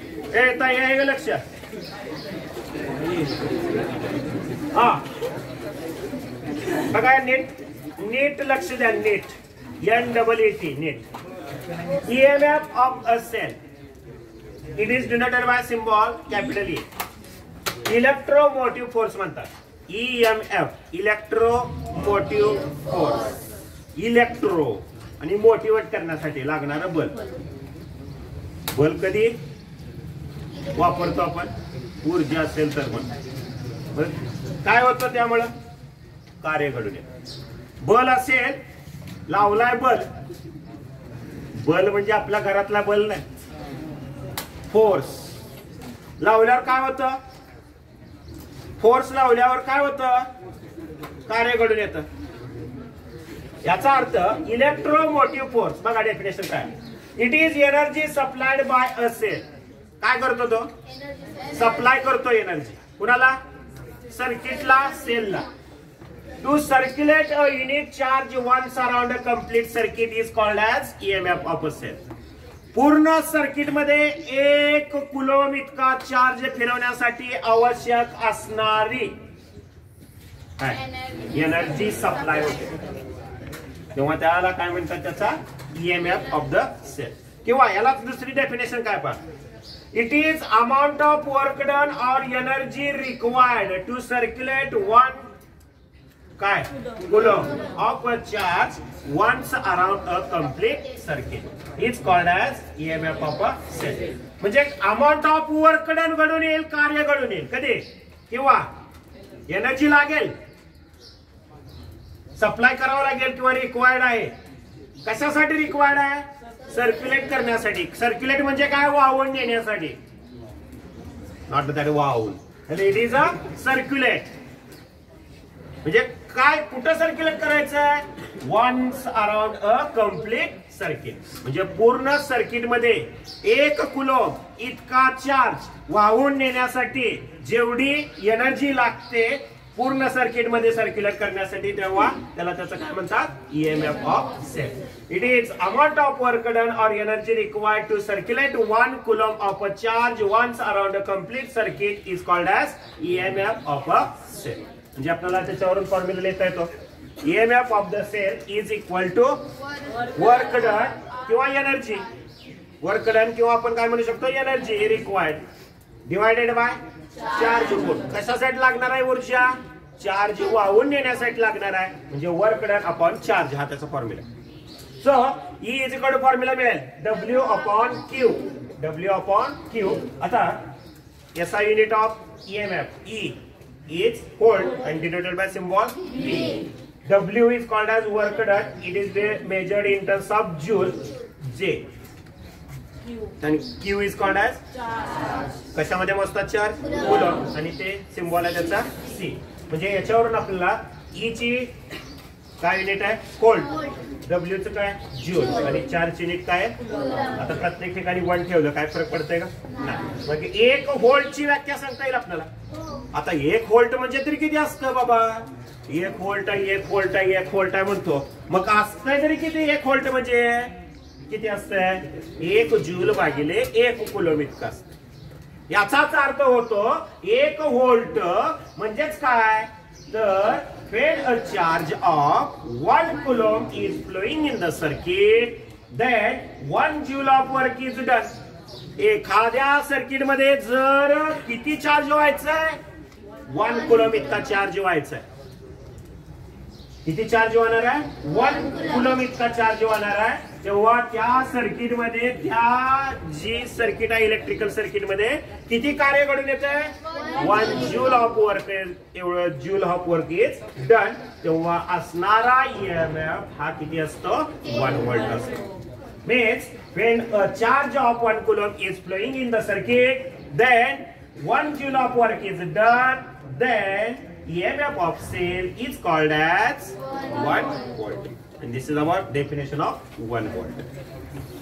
आहे लक्ष. हा बघा नीट लक्ष द्या. नीट NEET नीट. EMF of a cell, it is denoted by symbol capital E. Electromotive force म्हणतात. EMF electromotive force. इलेक्ट्रो आणि मोटिवेट करण्यासाठी लागणारा बल. बल कधी वापरतो आपण? ऊर्जा असेल तर. पण काय होतं त्यामुळं? कार्य घडून येतं. बल असेल, लावलाय बल. बल म्हणजे आपल्या घरातला बल नाही. फोर्स लावल्यावर काय होतं? फोर्स लावल्यावर काय होतं? कार्य घडून येतं. याचा अर्थ इलेक्ट्रोमोटिव्ह फोर्स. बघा डेफिनेशन काय. It is energy supplied by a cell. काय करतो तो? सप्लाय करतो एनर्जी. कुणाला? सर्किटला, सेलला. To circulate a unit charge once around a complete circuit is called as EMF of a cell. पूर्ण सर्किट मध्ये 1 कुलोम इतका चार्ज फिरवण्यासाठी आवश्यक असणारी एनर्जी सप्लाय होते, तेव्हा त्याला काय म्हणतात? त्याचा EMF ऑफ द सेल. किंवा याला दुसरी डेफिनेशन काय पहा. It is amount of work done or energy required to circulate 1 काय coulomb of a charge once around a complete circuit is called as EMF of a cell. म्हणजे amount of work done घडून येईल, कार्य घडून येईल कधी, किंवा energy लागेल, सप्लाय करावं लागेल, किंवा रिक्वायर्ड आहे. कशासाठी रिक्वायर्ड आहे? सर्क्युलेट करण्यासाठी. सर्क्युलेट म्हणजे काय? वाहून नेण्यासाठी. नॉट दॅट वाहून. इट इज अ सर्क्युलेट म्हणजे काय? कुठं सर्क्युलेट करायचं? Once around a complete circuit. म्हणजे पूर्ण सर्किट मध्ये 1 कुलोम इतका चार्ज वाहून नेण्यासाठी जेवढी एनर्जी लागते पूर्ण सर्किट मध्ये सर्क्युलेट करण्यासाठी, तेव्हा त्याला त्याचं काय म्हणतात? EMF of cell. It is amount of work done or energy required to circulate 1 coulomb of a charge once around a complete circuit is called as EMF of a cell. म्हणजे आपल्याला त्याच्यावरून formula लिहिता येतो. EMF of the cell is equal to work done किंवा energy. Work done किंवा आपण काय म्हणू शकतो? Energy required divided by charge force. कशासाठी लागणार आहे ऊर्जा? चार्ज वाहून नेण्यासाठी लागणार आहे. म्हणजे वर्क डन अपॉन चार्ज हा त्याचा formula. So E is equal to formula मिळेल W upon Q. W upon Q. आता SI unit of EMF E is volt and denoted by symbol V. W is called as work done. It is measured in terms of joule. J. And Q is called as charge. कशामध्ये मोजतात charge? Coulomb. आणि ते symbol आहे त्याचा C. म्हणजे याच्यावरून आपल्याला E ची काय युनिट आहे? व्होल्ट. W चं काय? जूल. आणि चार्ज युनिट काय आहे? आता प्रत्येक ठिकाणी 1 ठेवलं काय फरक पडतंय का? नाही. म्हणजे 1 व्होल्टची व्याख्या सांगता येईल आपल्याला. आता 1 व्होल्ट म्हणजे तरी किती असतं बाबा? 1 व्होल्ट आहे, 1 व्होल्ट आहे, 1 व्होल्ट आहे म्हणतो. मग असतंय तरी किती? 1 व्होल्ट म्हणजे किती असतंय? 1 जूल भागिले 1 कुलोम इतकं असतं. याचाच अर्थ होतो 1 व्होल्ट म्हणजेच काय? तर when a charge of 1 coulomb is flowing in the circuit, then 1 joule of work is done. एखाद्या सर्किट मध्ये जर किती चार्ज व्हायचंय? 1 कुलोम इतका चार्ज व्हायचंय. किती चार्ज होणार आहे? 1 कुलोम इतका चार्ज होणार आहे. तेव्हा त्या सर्किट मध्ये, त्या जी सर्किट आहे इलेक्ट्रिकल सर्किट मध्ये किती कार्य घडून येतंय? 1 जूल ऑफ वर्क. एवढं joule of work is done. तेव्हा असणारा EMF हा किती असतो? 1 व्होल्ट असतो. Means when a charge of 1 coulomb is flowing in the circuit, then 1 joule of work is done. Then EMF of cell is called as 1 volt. And this is our definition of 1 volt.